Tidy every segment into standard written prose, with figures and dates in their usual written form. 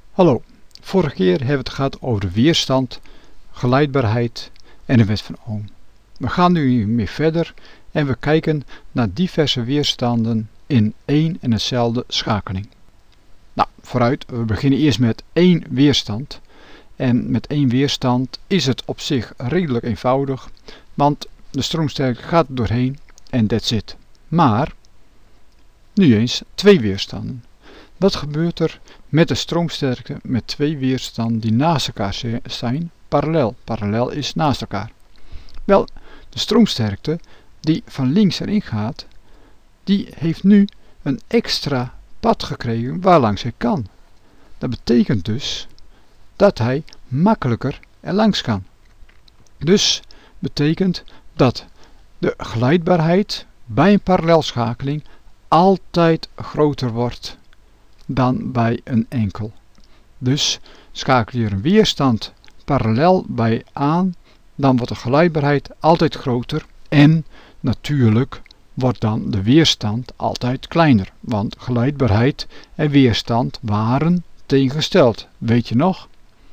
Hallo, vorige keer hebben we het gehad over de weerstand, geleidbaarheid en de wet van Ohm. We gaan nu hiermee verder en we kijken naar diverse weerstanden in één en dezelfde schakeling. Nou, vooruit, we beginnen eerst met één weerstand. En met één weerstand is het op zich redelijk eenvoudig, want de stroomsterkte gaat er doorheen en that's it. Maar, nu eens twee weerstanden. Wat gebeurt er met de stroomsterkte met twee weerstanden die naast elkaar zijn, parallel? Parallel is naast elkaar. Wel, de stroomsterkte die van links erin gaat, die heeft nu een extra pad gekregen waarlangs hij kan. Dat betekent dus dat hij makkelijker erlangs kan. Dus betekent dat de geleidbaarheid bij een parallelschakeling altijd groter wordt dan bij een enkel. Dus schakel je een weerstand parallel bij aan, dan wordt de geleidbaarheid altijd groter en natuurlijk wordt dan de weerstand altijd kleiner, want geleidbaarheid en weerstand waren tegengesteld. Weet je nog?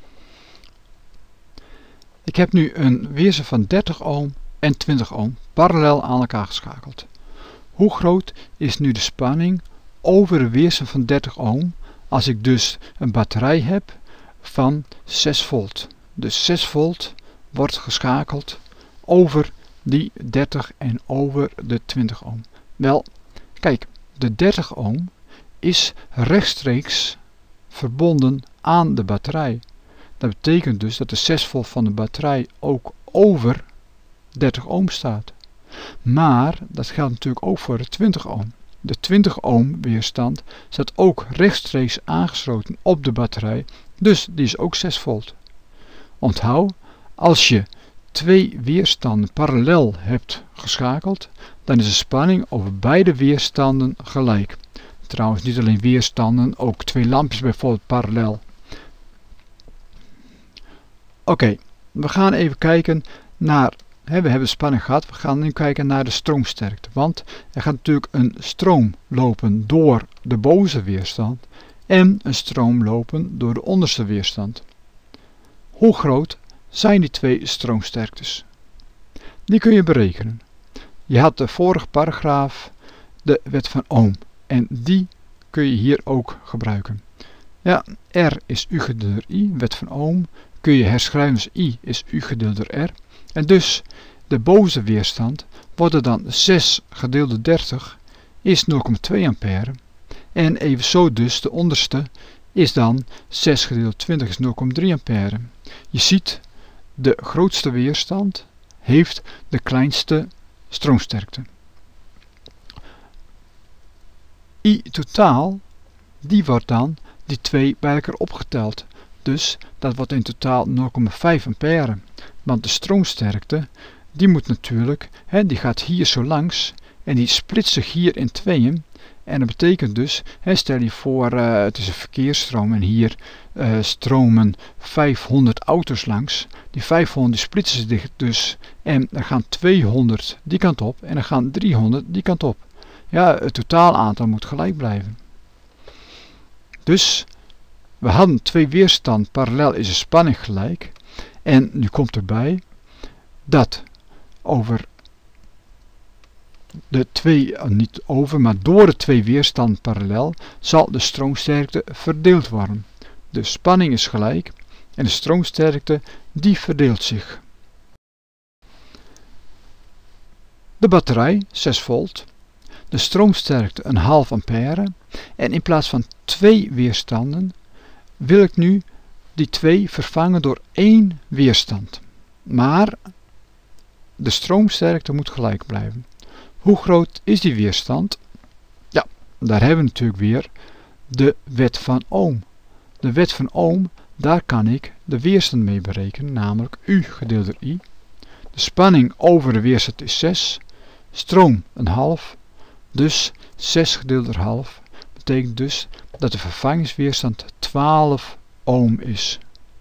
Ik heb nu een weerstand van 30 ohm en 20 ohm parallel aan elkaar geschakeld. Hoe groot is nu de spanning over de weerstand van 30 ohm als ik dus een batterij heb van 6 volt? Dus 6 volt wordt geschakeld over die 30 en over de 20 ohm. Wel, kijk, de 30 ohm is rechtstreeks verbonden aan de batterij. Dat betekent dus dat de 6 volt van de batterij ook over 30 ohm staat. Maar dat geldt natuurlijk ook voor de 20 ohm. De 20 ohm weerstand staat ook rechtstreeks aangesloten op de batterij, dus die is ook 6 volt. Onthoud, als je twee weerstanden parallel hebt geschakeld, dan is de spanning over beide weerstanden gelijk. Trouwens, niet alleen weerstanden, ook twee lampjes bijvoorbeeld parallel. Oké, we gaan even kijken naar, we hebben spanning gehad, we gaan nu kijken naar de stroomsterkte. Want er gaat natuurlijk een stroom lopen door de bovenste weerstand en een stroom lopen door de onderste weerstand. Hoe groot zijn die twee stroomsterktes? Die kun je berekenen. Je had de vorige paragraaf, de wet van Ohm, en die kun je hier ook gebruiken. Ja, R is U gedeeld door I, wet van Ohm, kun je herschrijven als I is U gedeeld door R. En dus de bovenste weerstand wordt dan 6 gedeeld door 30 is 0,2 ampère. En evenzo dus de onderste is dan 6 gedeeld door 20 is 0,3 ampère. Je ziet, de grootste weerstand heeft de kleinste stroomsterkte. I totaal, die wordt dan die twee bij elkaar opgeteld. Dus dat wordt in totaal 0,5 ampère. Want de stroomsterkte, die moet natuurlijk, die gaat hier zo langs en die splitst zich hier in tweeën. En dat betekent dus, stel je voor het is een verkeersstroom en hier stromen 500 auto's langs. Die 500 die splitsen zich dus en er gaan 200 die kant op en er gaan 300 die kant op. Ja, het totaal aantal moet gelijk blijven. Dus we hadden twee weerstand parallel is de spanning gelijk. En nu komt erbij dat over de twee, niet over, maar door de twee weerstanden parallel zal de stroomsterkte verdeeld worden. De spanning is gelijk en de stroomsterkte die verdeelt zich. De batterij 6 volt, de stroomsterkte een half ampère en in plaats van twee weerstanden wil ik nu die twee vervangen door één weerstand. Maar de stroomsterkte moet gelijk blijven. Hoe groot is die weerstand? Ja, daar hebben we natuurlijk weer de wet van Ohm. De wet van Ohm, daar kan ik de weerstand mee berekenen, namelijk U gedeeld door I. De spanning over de weerstand is 6, stroom een half, dus 6 gedeeld door half betekent dus dat de vervangingsweerstand 12 ohm is.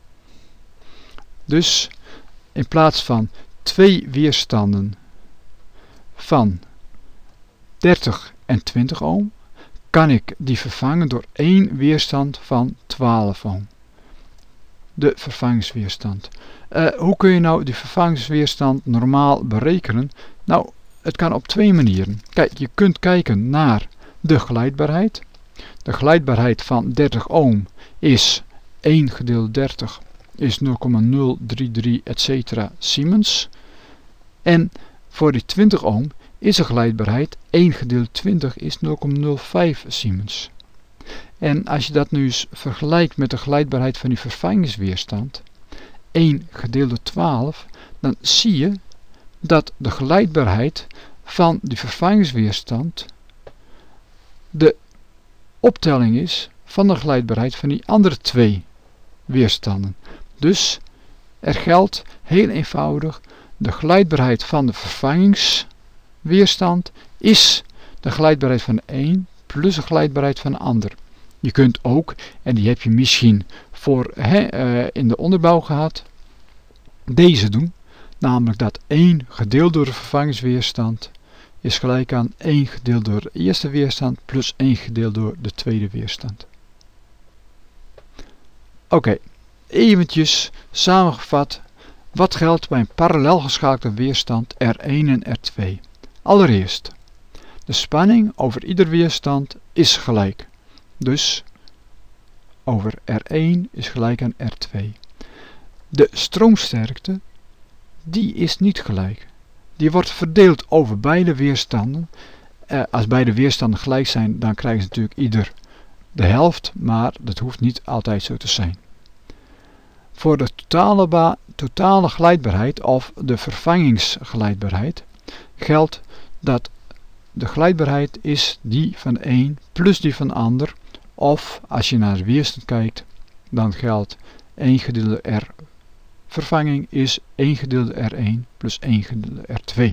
Dus in plaats van twee weerstanden van 30 en 20 ohm kan ik die vervangen door één weerstand van 12 ohm. De vervangingsweerstand. Hoe kun je nou die vervangingsweerstand normaal berekenen? Nou, het kan op twee manieren. Kijk, je kunt kijken naar de geleidbaarheid. De geleidbaarheid van 30 ohm is 1 gedeeld 30 is 0,033 etc. Siemens. En voor die 20 ohm is de geleidbaarheid 1 gedeeld 20 is 0,05 Siemens. En als je dat nu eens vergelijkt met de geleidbaarheid van die vervangingsweerstand, 1 gedeeld door 12, dan zie je dat de geleidbaarheid van die vervangingsweerstand de optelling is van de geleidbaarheid van die andere twee weerstanden. Dus er geldt heel eenvoudig, de geleidbaarheid van de vervangingsweerstand is de geleidbaarheid van de een plus de geleidbaarheid van de ander. Je kunt ook, en die heb je misschien in de onderbouw gehad, deze doen. Namelijk dat 1 gedeeld door de vervangingsweerstand is gelijk aan 1 gedeeld door de eerste weerstand plus 1 gedeeld door de tweede weerstand. Oké, eventjes samengevat. Wat geldt bij een parallel geschakelde weerstand R1 en R2? Allereerst, de spanning over ieder weerstand is gelijk. Dus over R1 is gelijk aan R2. De stroomsterkte, die is niet gelijk. Die wordt verdeeld over beide weerstanden. Als beide weerstanden gelijk zijn, dan krijgen ze natuurlijk ieder de helft, maar dat hoeft niet altijd zo te zijn. Voor de totale geleidbaarheid of de vervangingsgeleidbaarheid geldt dat de geleidbaarheid is die van de een plus die van de ander. Of als je naar de weerstand kijkt, dan geldt 1 gedeelde R vervanging is 1 gedeelde R1 plus 1 gedeelde R2.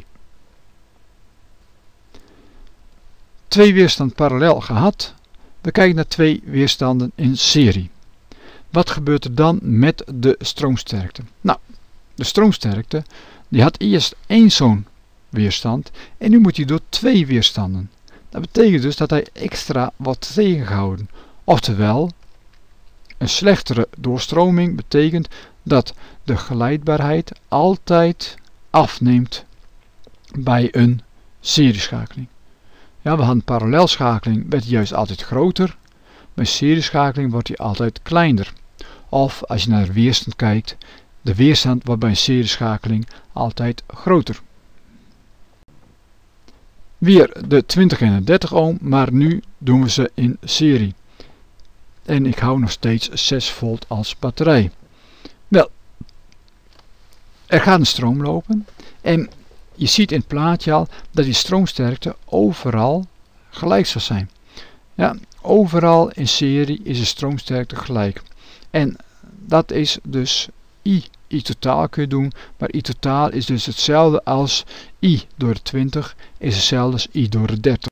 Twee weerstanden parallel gehad. We kijken naar twee weerstanden in serie. Wat gebeurt er dan met de stroomsterkte? Nou, de stroomsterkte die had eerst één zo'n weerstand en nu moet hij door twee weerstanden. Dat betekent dus dat hij extra wordt tegengehouden. Oftewel, een slechtere doorstroming betekent dat de geleidbaarheid altijd afneemt bij een serieschakeling. Ja, we hadden parallelschakeling, werd hij juist altijd groter. Bij serieschakeling wordt hij altijd kleiner. Of als je naar de weerstand kijkt, de weerstand wordt bij een serieschakeling altijd groter. Weer de 20 en de 30 ohm, maar nu doen we ze in serie. En ik hou nog steeds 6 volt als batterij. Wel, er gaat een stroom lopen en je ziet in het plaatje al dat die stroomsterkte overal gelijk zal zijn. Ja, overal in serie is de stroomsterkte gelijk. En dat is dus I. I totaal kun je doen, maar I totaal is dus hetzelfde als I door de 20 is hetzelfde als I door de 30.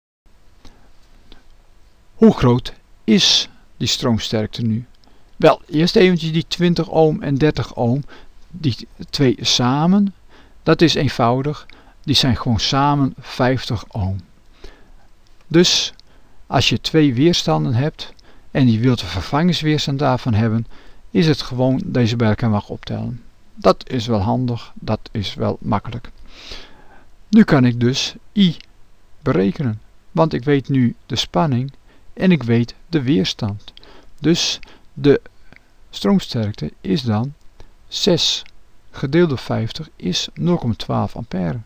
Hoe groot is die stroomsterkte nu? Wel, eerst eventjes die 20 ohm en 30 ohm, die twee samen, dat is eenvoudig, die zijn gewoon samen 50 ohm. Dus als je twee weerstanden hebt en je wilt de vervangingsweerstand daarvan hebben, is het gewoon deze bij elkaar mag optellen. Dat is wel handig, dat is wel makkelijk. Nu kan ik dus I berekenen, want ik weet nu de spanning en ik weet de weerstand. Dus de stroomsterkte is dan 6 gedeeld door 50 is 0,12 ampère.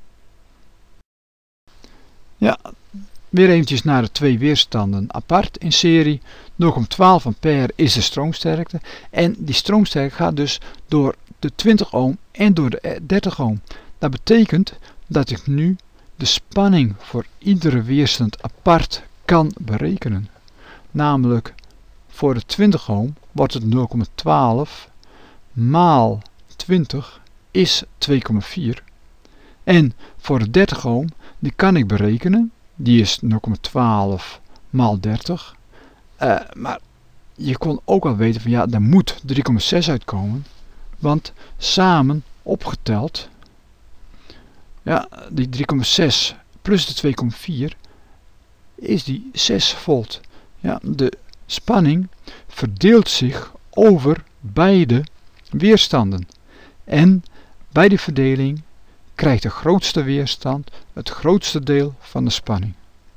Ja, weer eventjes naar de twee weerstanden apart in serie. 0,12 ampère is de stroomsterkte en die stroomsterkte gaat dus door de 20 ohm en door de 30 ohm. Dat betekent dat ik nu de spanning voor iedere weerstand apart kan berekenen. Namelijk voor de 20 ohm wordt het 0,12 maal 20 is 2,4. En voor de 30 ohm, die kan ik berekenen. Die is 0,12 maal 30. Maar je kon ook al weten van ja, daar moet 3,6 uitkomen. Want samen opgeteld, ja, die 3,6 plus de 2,4 is die 6 volt. Ja, de spanning verdeelt zich over beide weerstanden. En bij die verdeling krijgt de grootste weerstand het grootste deel van de spanning.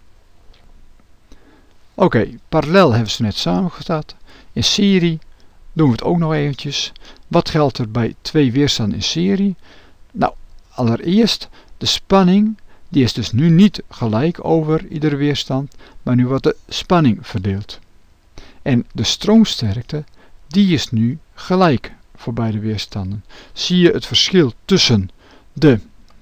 Oké, parallel hebben ze net samengevat. In serie doen we het ook nog eventjes. Wat geldt er bij twee weerstanden in serie? Nou, allereerst de spanning, die is dus nu niet gelijk over iedere weerstand, maar nu wordt de spanning verdeeld. En de stroomsterkte, die is nu gelijk voor beide weerstanden. Zie je het verschil tussen de...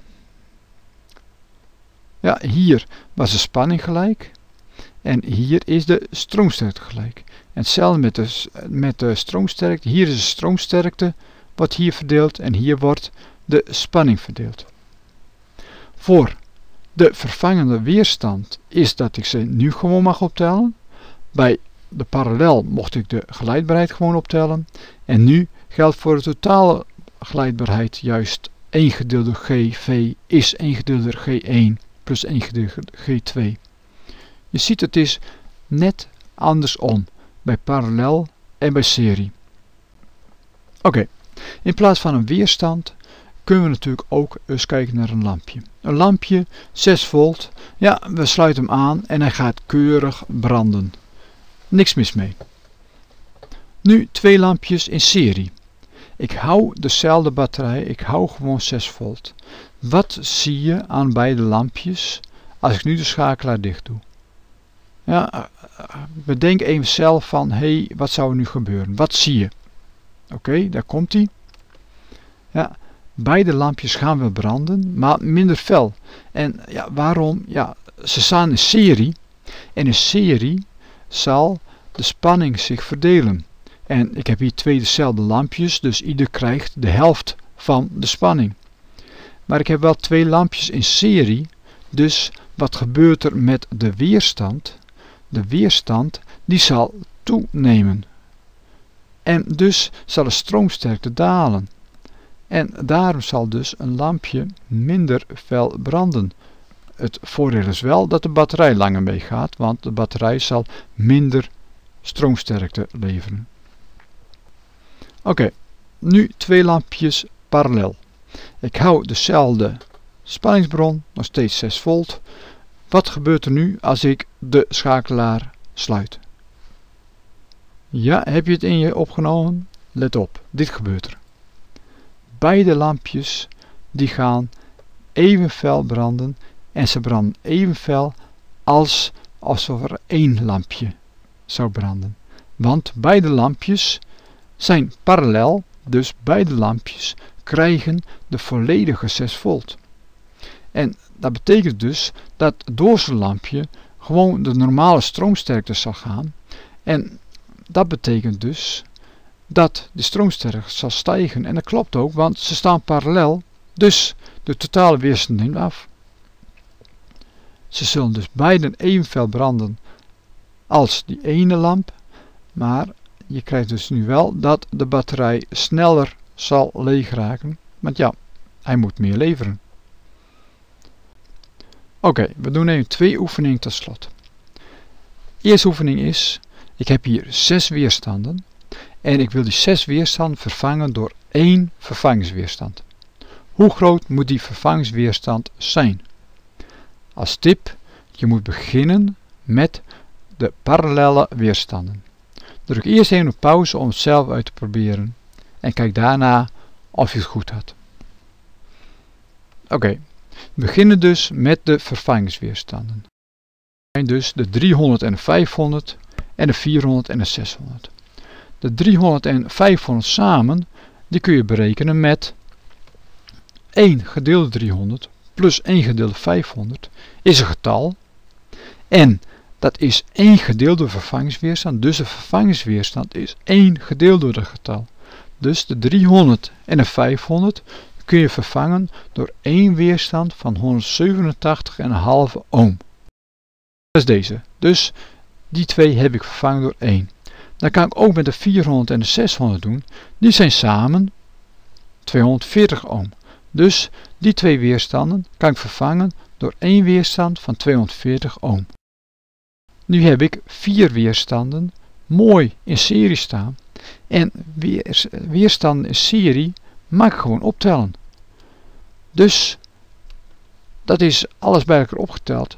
Ja, hier was de spanning gelijk. En hier is de stroomsterkte gelijk. En hetzelfde met de stroomsterkte. Hier is de stroomsterkte, wordt hier verdeeld. En hier wordt de spanning verdeeld. Voor de vervangende weerstand is dat ik ze nu gewoon mag optellen. Bij de parallel mocht ik de geleidbaarheid gewoon optellen. En nu geldt voor de totale geleidbaarheid juist 1 gedeelde GV is 1 gedeelde G1 plus 1 gedeelde G2. Je ziet het is net andersom bij parallel en bij serie. Oké, in plaats van een weerstand kunnen we natuurlijk ook eens kijken naar een lampje. Een lampje, 6 volt, ja, we sluiten hem aan en hij gaat keurig branden. Niks mis mee. Nu 2 lampjes in serie. Ik hou dezelfde batterij, ik hou gewoon 6 volt. Wat zie je aan beide lampjes als ik nu de schakelaar dicht doe? Ja, bedenk even zelf van, hé, wat zou er nu gebeuren? Wat zie je? Oké, daar komt hij. Ja, beide lampjes gaan wel branden, maar minder fel. En ja, waarom? Ja, ze staan in serie. En in serie zal de spanning zich verdelen. En ik heb hier 2 dezelfde lampjes, dus ieder krijgt de helft van de spanning. Maar ik heb wel 2 lampjes in serie, dus wat gebeurt er met de weerstand? De weerstand die zal toenemen. En dus zal de stroomsterkte dalen. En daarom zal dus een lampje minder fel branden. Het voordeel is wel dat de batterij langer meegaat, want de batterij zal minder stroomsterkte leveren. Oké, nu 2 lampjes parallel. Ik hou dezelfde spanningsbron, nog steeds 6 volt. Wat gebeurt er nu als ik de schakelaar sluit? Ja, heb je het in je opgenomen? Let op, dit gebeurt er. Beide lampjes die gaan even fel branden en ze branden even fel alsof er 1 lampje zou branden. Want beide lampjes zijn parallel, dus beide lampjes krijgen de volledige 6 volt. En dat betekent dus dat door zo'n lampje gewoon de normale stroomsterkte zal gaan. En dat betekent dus dat de stroomsterkte zal stijgen. En dat klopt ook, want ze staan parallel, dus de totale weerstand neemt af. Ze zullen dus beiden even fel branden als die ene lamp, maar je krijgt dus nu wel dat de batterij sneller zal leeg raken, want ja, hij moet meer leveren. Oké, we doen even 2 oefeningen tot slot. De eerste oefening is, ik heb hier 6 weerstanden en ik wil die 6 weerstanden vervangen door 1 vervangingsweerstand. Hoe groot moet die vervangingsweerstand zijn? Als tip, je moet beginnen met de parallelle weerstanden. Druk eerst even op pauze om het zelf uit te proberen en kijk daarna of je het goed had. Oké, we beginnen dus met de vervangingsweerstanden. Dat zijn dus de 300 en de 500 en de 400 en de 600. De 300 en 500 samen, die kun je berekenen met 1 gedeelde 300 plus 1 gedeelde 500 is een getal. En dat is 1 gedeelde vervangingsweerstand, dus de vervangingsweerstand is 1 gedeeld door het getal. Dus de 300 en de 500 kun je vervangen door 1 weerstand van 187,5 ohm. Dat is deze. Dus die 2 heb ik vervangen door 1. Dan kan ik ook met de 400 en de 600 doen. Die zijn samen 240 ohm. Dus die 2 weerstanden kan ik vervangen door 1 weerstand van 240 ohm. Nu heb ik 4 weerstanden mooi in serie staan. En weerstanden in serie mag ik gewoon optellen. Dus dat is alles bij elkaar opgeteld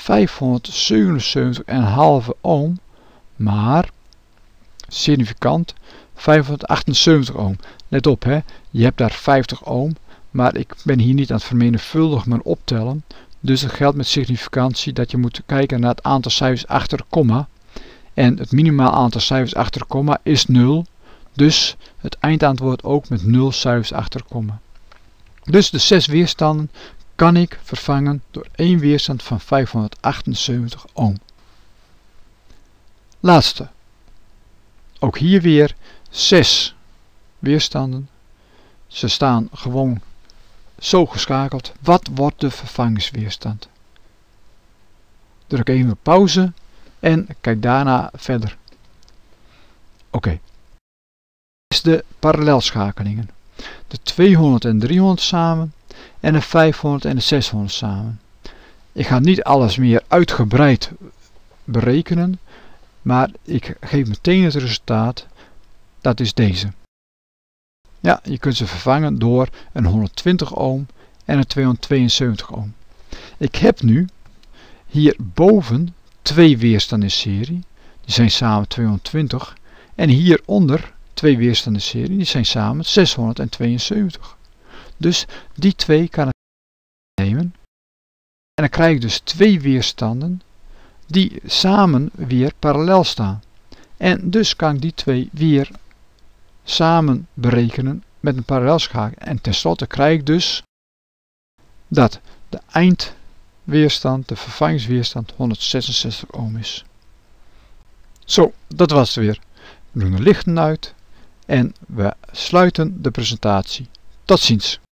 577,5 ohm, maar significant 578 ohm. Let op, hè, je hebt daar 50 ohm, maar ik ben hier niet aan het vermenigvuldigen, maar optellen. Dus het geldt met significantie dat je moet kijken naar het aantal cijfers achter de komma. En het minimaal aantal cijfers achter de komma is 0. Dus het eindantwoord ook met 0 cijfers achter de komma. Dus de 6 weerstanden kan ik vervangen door 1 weerstand van 578 ohm. Laatste. Ook hier weer 6 weerstanden. Ze staan gewoon zo geschakeld. Wat wordt de vervangingsweerstand? Druk even op pauze en kijk daarna verder. Oké. Is de parallelschakelingen. De 200 en 300 samen en de 500 en de 600 samen. Ik ga niet alles meer uitgebreid berekenen, maar ik geef meteen het resultaat. Dat is deze. Ja, je kunt ze vervangen door een 120 ohm en een 272 ohm. Ik heb nu hierboven 2 weerstanden in serie. Die zijn samen 220. En hieronder 2 weerstanden in serie. Die zijn samen 672. Dus die 2 kan ik nemen. En dan krijg ik dus 2 weerstanden die samen weer parallel staan. En dus kan ik die 2 weer samen berekenen met een parallelschakeling. En tenslotte krijg ik dus dat de eindweerstand, de vervangingsweerstand 166 ohm is. Zo, dat was het weer. We doen de lichten uit en we sluiten de presentatie. Tot ziens.